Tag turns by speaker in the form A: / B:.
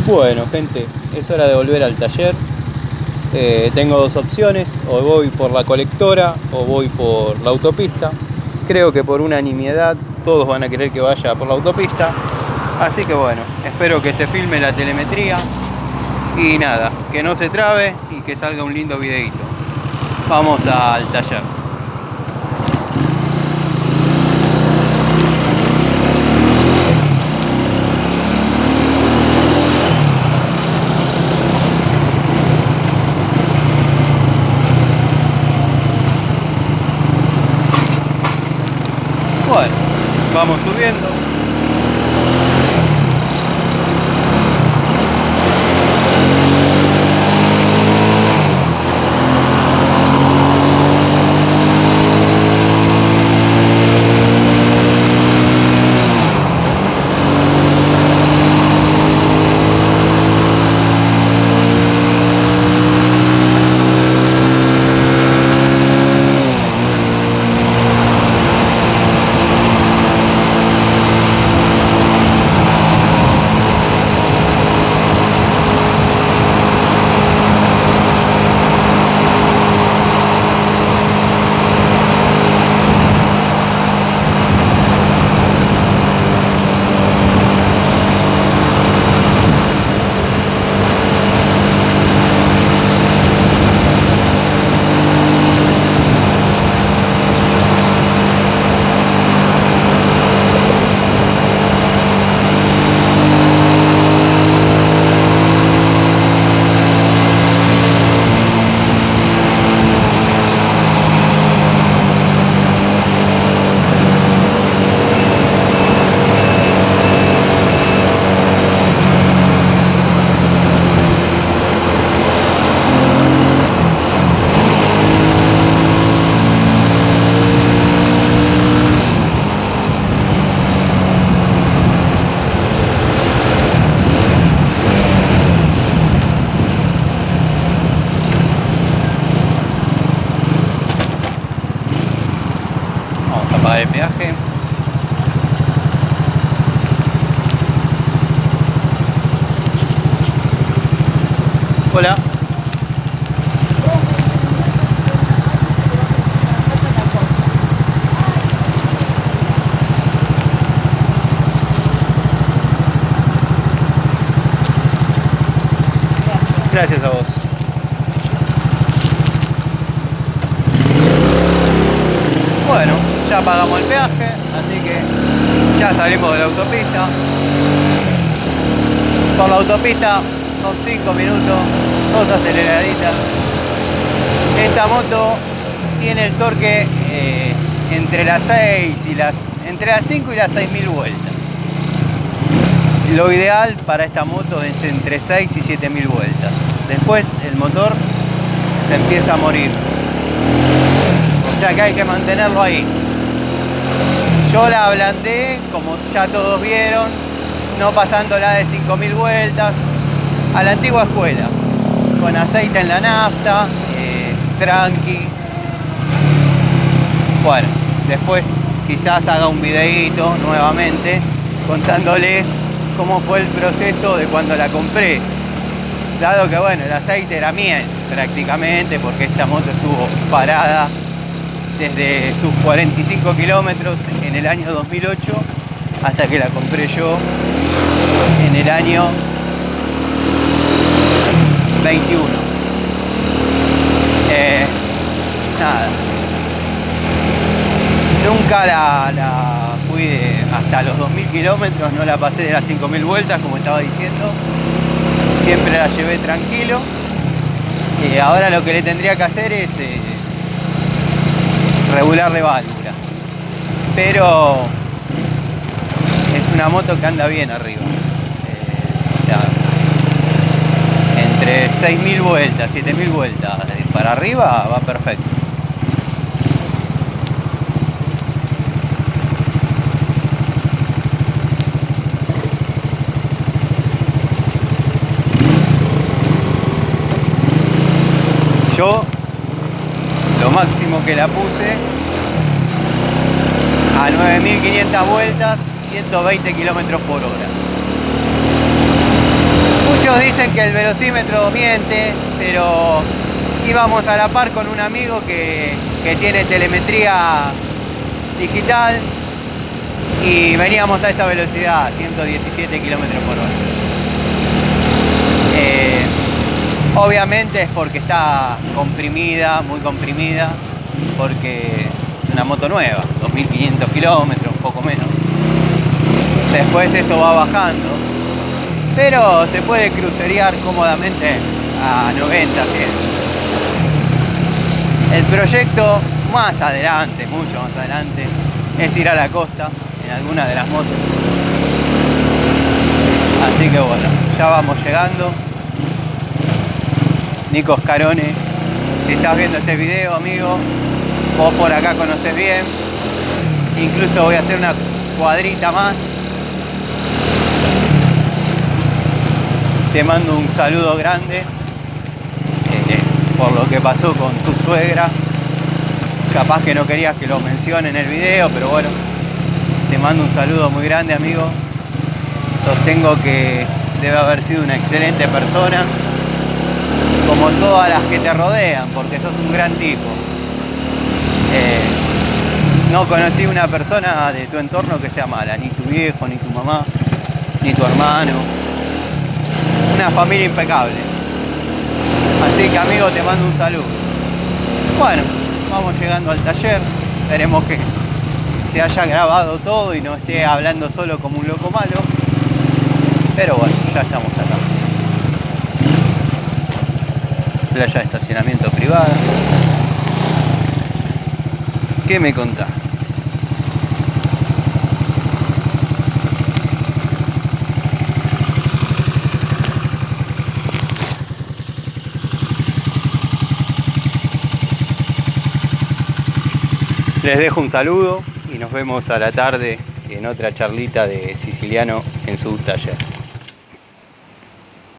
A: Bueno, gente, es hora de volver al taller. Tengo dos opciones: o voy por la colectora o voy por la autopista. Creo que por unanimidad todos van a querer que vaya por la autopista, así que bueno, espero que se filme la telemetría y nada, que no se trabe y que salga un lindo videito. Vamos al taller. Bueno, vamos subiendo. Para el peaje. Hola. Gracias a vos. Bueno, ya pagamos el peaje, así que ya salimos de la autopista. Por la autopista son 5 minutos, 2 aceleraditas. Esta moto tiene el torque entre las 5 y las 6.000 vueltas. Lo ideal para esta moto es entre 6 y 7.000 vueltas. Después el motor se empieza a morir. O sea que hay que mantenerlo ahí. Yo la ablandé, como ya todos vieron, no pasándola de 5.000 vueltas, a la antigua escuela, con aceite en la nafta, tranqui. Bueno, después quizás haga un videíto nuevamente contándoles cómo fue el proceso de cuando la compré, dado que bueno, el aceite era miel prácticamente, porque esta moto estuvo parada desde sus 45 kilómetros en el año 2008 hasta que la compré yo en el año 21. Nada, nunca la fui hasta los 2.000 kilómetros, no la pasé de las 5.000 vueltas como estaba diciendo, siempre la llevé tranquilo. Ahora lo que le tendría que hacer es regularle válvulas, pero es una moto que anda bien arriba, o sea, entre 6.000 vueltas, 7.000 vueltas para arriba va perfecto. Yo lo máximo que la puse a 9.500 vueltas, 120 kilómetros por hora. Muchos dicen que el velocímetro miente, pero íbamos a la par con un amigo que tiene telemetría digital y veníamos a esa velocidad, 117 kilómetros por hora. Obviamente es porque está comprimida, muy comprimida, porque es una moto nueva, 2500 kilómetros, un poco menos. Después eso va bajando, pero se puede crucerear cómodamente a 90, 100. El proyecto más adelante, mucho más adelante, es ir a la costa en alguna de las motos. Así que bueno, ya vamos llegando. Nico Scarone, si estás viendo este video, amigo, vos por acá conocés bien. Incluso voy a hacer una cuadrita más. Te mando un saludo grande por lo que pasó con tu suegra. Capaz que no querías que lo mencione en el video, pero bueno, te mando un saludo muy grande, amigo. Sostengo que debe haber sido una excelente persona, como todas las que te rodean, porque sos un gran tipo. No conocí una persona de tu entorno que sea mala, ni tu viejo, ni tu mamá, ni tu hermano. Una familia impecable. Así que, amigo, te mando un saludo. Bueno, vamos llegando al taller. Esperemos que se haya grabado todo y no esté hablando solo como un loco malo. Pero bueno, ya estamos acá. Playa de estacionamiento privada. ¿Qué me contás? Les dejo un saludo y nos vemos a la tarde en otra charlita de Siciliano en su taller.